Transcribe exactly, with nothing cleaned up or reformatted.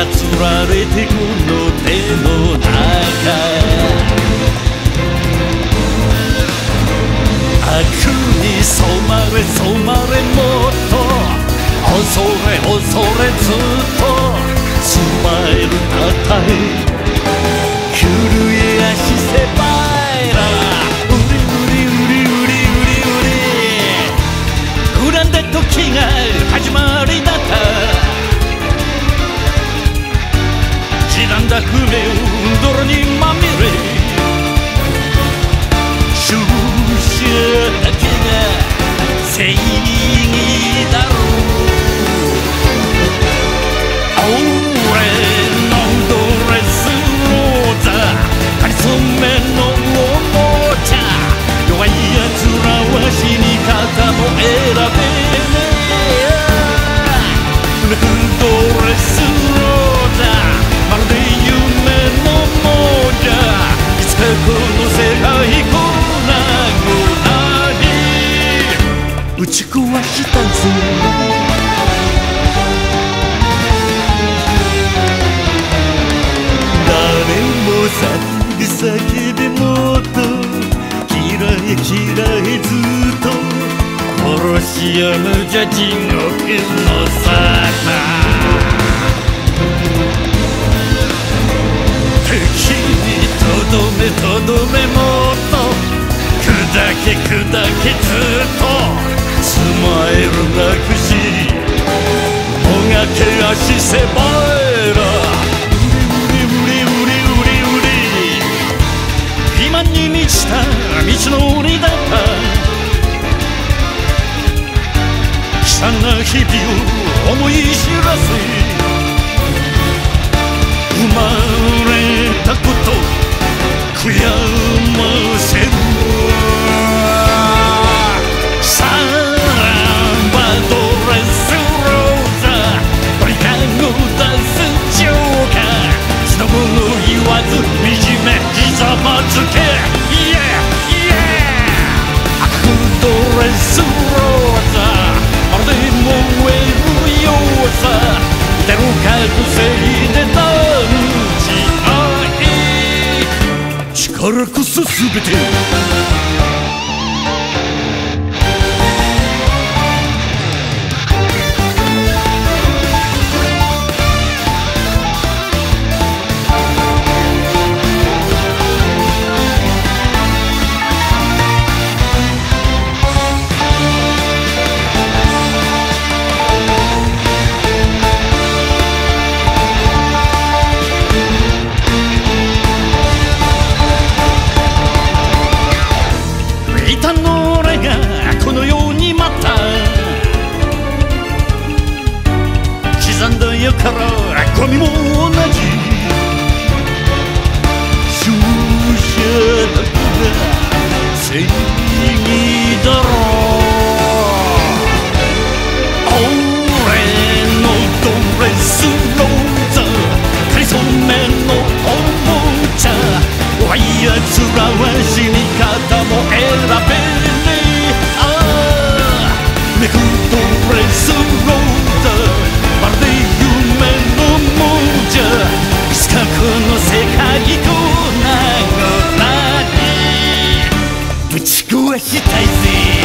操られてこの手の中、悪に染まれ染まれもっと恐れ恐れずっとスマイルたたえ震え足せばいらうりうりうりうりうりうり恨んだ時が始まりだった刻んだ船を泥にまみれ終者だけが正義だろう俺のドレスローザかりそめのおもちゃ弱いやつらは死に方も選べねえドレスローザまるで夢のもんじゃいつかこの世界粉々に打ち壊したぜ叫びもっと嫌い嫌いずっと殺し屋むじゃ地獄の沙汰敵にとどめとどめもっと砕け砕けずっとスマイルなくしもがけ足せばえらに満ちた道のりだった悲惨な日々を思い知らせ生まれたこと悔やませるさらばドレスローザ鳥かご出すジョーカーしのぶの言わず惨めひざまずけドレスローザまるで燃えるようさ手の覚醒で断じ合い力こそすべてこのようにまた刻んだ矢からゴミも同じ勝者だけが正義だろう俺のドレスローザかりそめのおもちゃ弱いやつらは死に方も選べめくドレスローザまるで夢のもんじゃいつかこの世界粉々にぶち壊したいぜ